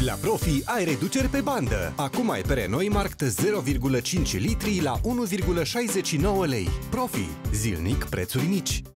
La Profi ai reduceri pe bandă. Acum ai pere Neumarkt 0,5 litri la 1,69 lei. Profi. Zilnic prețuri mici.